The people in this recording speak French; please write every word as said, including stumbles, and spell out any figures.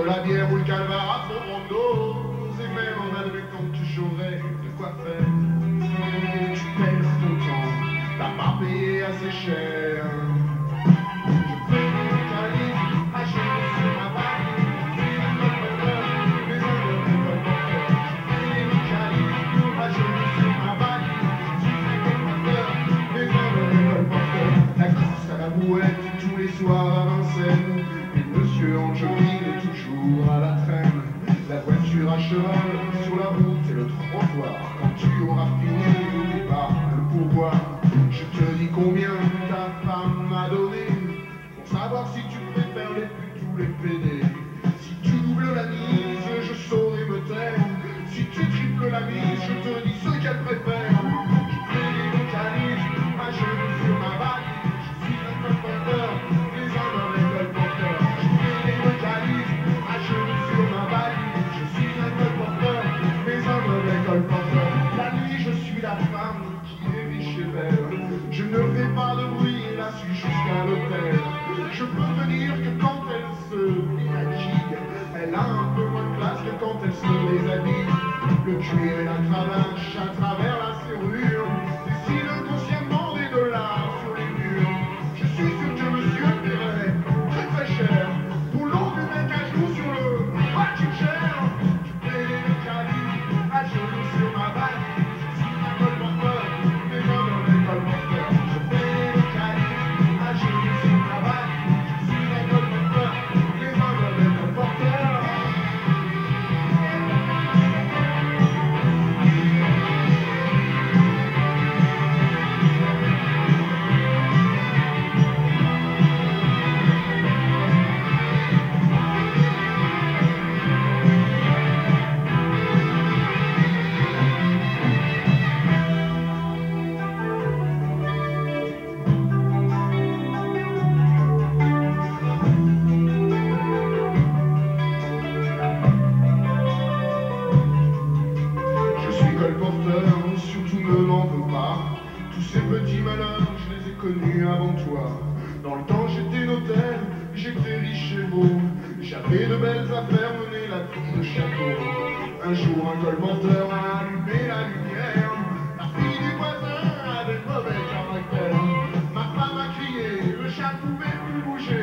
la bière ou le calvaire à fond mon dos. Et même en admettant que j'aurais de quoi faire, tu perds ton temps, t'as pas payé assez cher. Je fais des mécanismes à genoux sur ma valise. Tous les soirs à Vincennes, et monsieur en jogging est toujours à la traîne. La voiture à cheval sur la route et le trottoir. Quand tu auras fini, n'oublie pas le pourboire. Je te dis combien ta femme m'a donné pour savoir si tu préfères les putes ou les pédés. Si tu doubles la mise, je saurai me taire. Si tu triples la mise, je te dis ce qu'elle préfère. Je fais des mécanismes à genoux sur ma valise. Je ne fais pas de bruit et la suis jusqu'à l'hôtel. Je peux te dire que quand elle se maquille, elle a un peu moins de classe que quand elle se déshabille. Le cuir et la cravache à travers la serrure dessinent inconsciemment des dollars sur les murs. Je suis sûr que monsieur paierait très très cher pour l'eau du mec à genoux sur le bas du cher. Je fais des mécanismes à genoux sur ma valise. Je suis un colporteur, mais non non les colporteurs. Je fais des mécanismes à genoux sur ma valise. Je suis un colporteur, mais non non les colporteurs. Surtout ne m'en veux pas. Tous ces petits malheurs, je les ai connus avant toi. Dans le temps j'étais notaire, j'étais riche et beau. J'avais de belles affaires, mené la vie de château. Un jour un colporteur a allumé la lumière. La fille du voisin avait de mauvais caractère. Ma femme a crié, le chat pouvait plus bouger.